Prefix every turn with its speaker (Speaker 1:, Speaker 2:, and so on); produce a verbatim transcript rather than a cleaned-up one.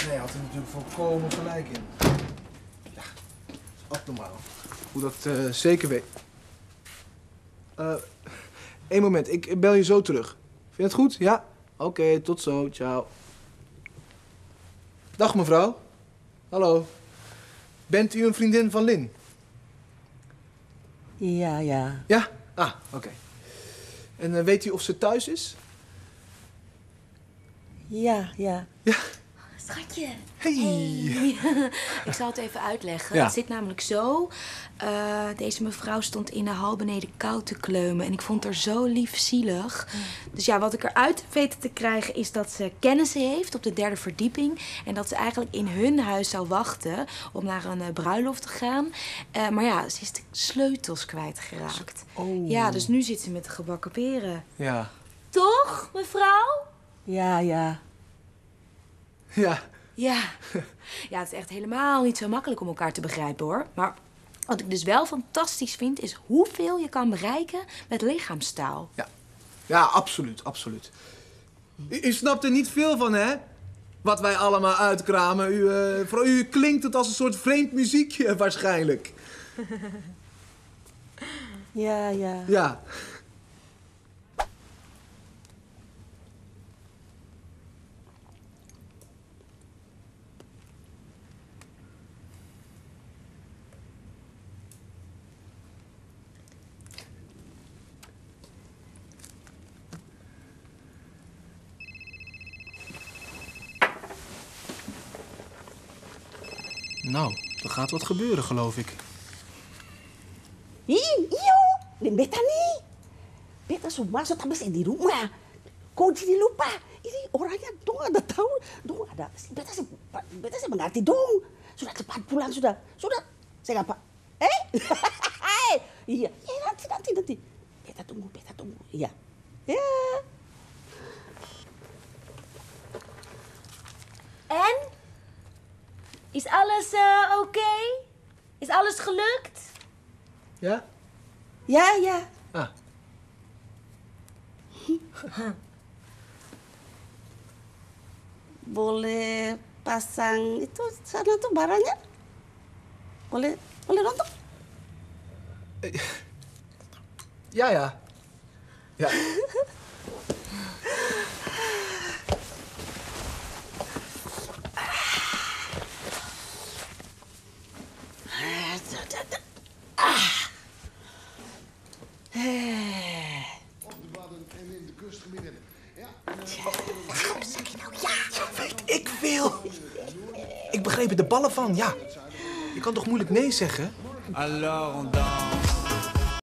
Speaker 1: Nee, hij had er natuurlijk volkomen gelijk in. Ja, dat is abnormaal. Hoe dat uh, zeker weet. Uh, Eén moment, ik bel je zo terug. Vind je het goed? Ja? Oké, okay, tot zo. Ciao. Dag mevrouw. Hallo. Bent u een vriendin van Lin?
Speaker 2: Ja, ja.
Speaker 1: Ja? Ah, oké. Okay. En uh, weet u of ze thuis is?
Speaker 2: Ja, ja.
Speaker 3: Ja. Schatje.
Speaker 1: Hey.
Speaker 3: hey. Ik zal het even uitleggen.
Speaker 1: Ja.
Speaker 3: Het zit namelijk zo. Uh, deze mevrouw stond in de hal beneden kou te kleumen. En ik vond haar zo liefzielig. Mm. Dus ja, wat ik eruit weet te krijgen is dat ze kennissen heeft op de derde verdieping. En dat ze eigenlijk in hun huis zou wachten om naar een uh, bruiloft te gaan. Uh, maar ja, ze is de sleutels kwijtgeraakt.
Speaker 1: Oh.
Speaker 3: Ja, dus nu zit ze met de gebakken peren.
Speaker 1: Ja.
Speaker 3: Toch, mevrouw?
Speaker 2: Ja, ja.
Speaker 1: Ja.
Speaker 3: Ja. Ja, het is echt helemaal niet zo makkelijk om elkaar te begrijpen, hoor. Maar wat ik dus wel fantastisch vind, is hoeveel je kan bereiken met lichaamstaal.
Speaker 1: Ja. Ja, absoluut, absoluut. U, u snapt er niet veel van, hè? Wat wij allemaal uitkramen. U, uh, voor u klinkt het als een soort vreemd muziekje, waarschijnlijk.
Speaker 2: Ja, ja.
Speaker 1: Ja. Nou, er gaat wat gebeuren, geloof ik.
Speaker 2: Iyo, dan beta nih. Beta semua sudah masih di rumah. Kau jadi lupa. Ini orangnya dong ada tahu, dong ada. Beta sih, beta sih mengerti dong. Sudah cepat pulang sudah, sudah. Saya apa? Eh? Iya, ya nanti nanti nanti. Beta tunggu, beta tunggu. Iya, ya.
Speaker 3: En? Is alles uh, oké? Okay? Is alles gelukt?
Speaker 1: Ja?
Speaker 2: Ja, ja.
Speaker 1: Ah.
Speaker 2: Boleh pasang itu sana tuh barangnya? Boleh, boleh nonton?
Speaker 1: Ja, ja. Ja.
Speaker 4: En in de kustgebieden. Ja.
Speaker 2: Waarom zeg je nou ja?
Speaker 1: Weet ik veel. Ik begreep er de ballen van, ja. Je kan toch moeilijk nee zeggen?
Speaker 5: Alors on danse.